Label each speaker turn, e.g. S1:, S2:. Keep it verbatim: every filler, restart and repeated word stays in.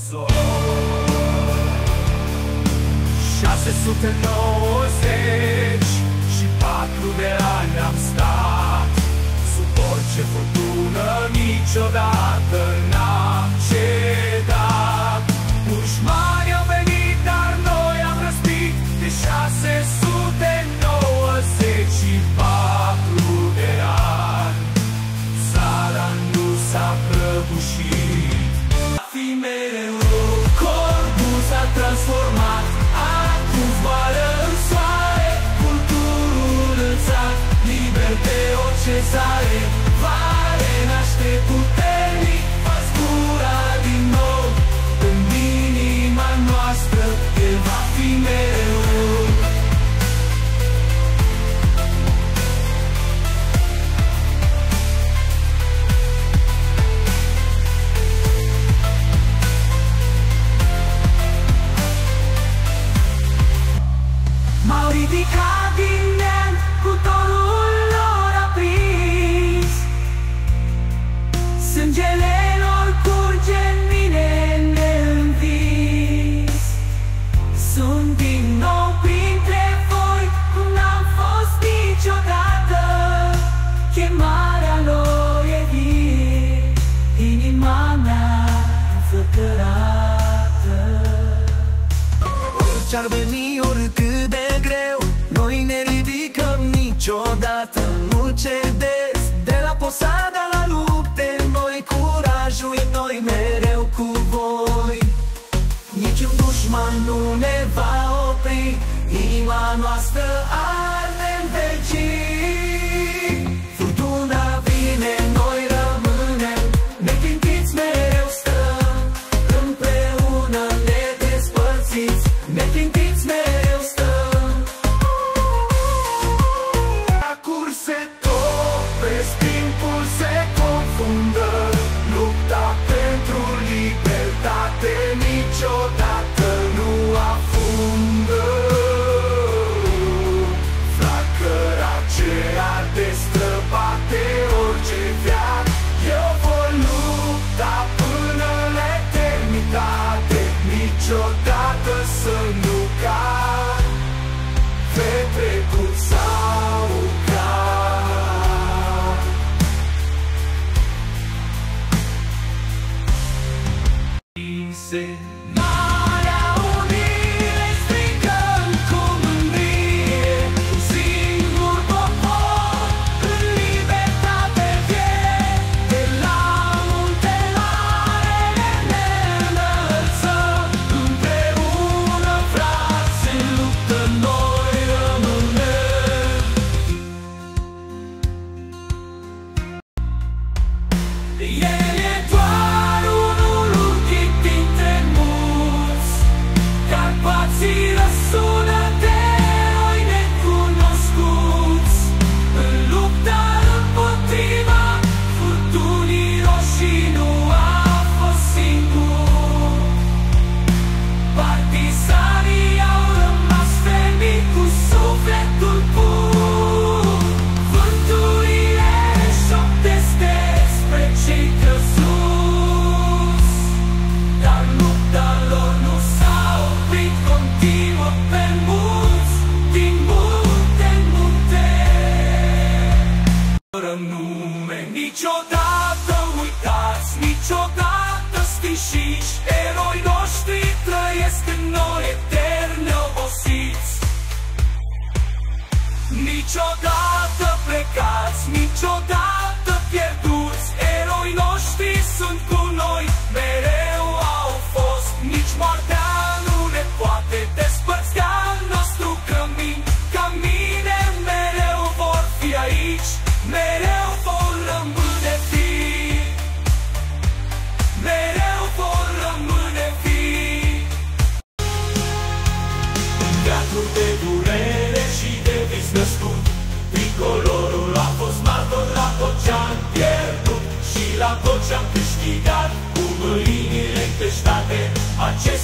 S1: sol. șase sute nouăzeci și patru de ani am stat sub orice furtună, niciodată n-am cedat. Pușmani au venit, dar noi am răspit de șase sute nouăzeci și patru de ani. Țara nu s-a prăbușit. Fi mereu, corpul s-a transformat, acum zboară în soare, culturul înțat, liber pe orice zare, va renaște puternic, va zbura din nou în inima noastră, el va fi mereu. M-au ridicat din neant, cu torul lor aprins, sângele lor curge în mine neînvins. Sunt din nou printre voi, cum n-am fost niciodată. Chemarea lor e vie, inima mea înflăcărată. Orice-ar veni, oricât de greu, noi ne ridicăm niciodată. Nu cedez, de la posada la lupte, noi curajul e noi mereu cu voi. Niciun dușman nu ne va opri, inima noastră arde în vecii. Furtuna vine, noi rămânem, neclintiți mereu stăm, împreună nedespărțiți, neclintiți mereu stăm. La curse topesc, timpul se confundă, lupta pentru libertate niciodată nu afundă. Flacăra aceea de străbate orice veac, eu voi lupta până la eternitate, niciodată să nu cad pe trecut sau cad. Marea Unire strigăm cu mândrie, un singur popor în libertate vie. De la muntelare ne înălțăm, împreună frați în luptă noi rămânem. El e doar unul unchic dintre mulți, Carpații răsună de eroi necunoscuți. În lupta împotriva furtunii roșii nu a fost singur. Partizanii au rămas fermi cu sufletul pur. Vânturile șoptesc despre cei căzuți, dar lupta lor nu s-a oprit, continuă pe mulți, din munte în munte. Fără nume, niciodată uitați, niciodată stișiți, eroi noștri trăiesc în noi etern neobosiți. Niciodată plecați, niciodată pierduți, eroi noștri sunt cu noi, mereu au fost. Nici moartea nu ne poate despărți de-al nostru cămin. Camine mereu vor fi aici, mereu vor rămâne fii, mereu vor rămâne fii. În veacuri de durere și de vis născut, tricolorul a fost martor la tot ce-am pierdut și la tot ce-am câștigat. Cu mâinile încreștate, acest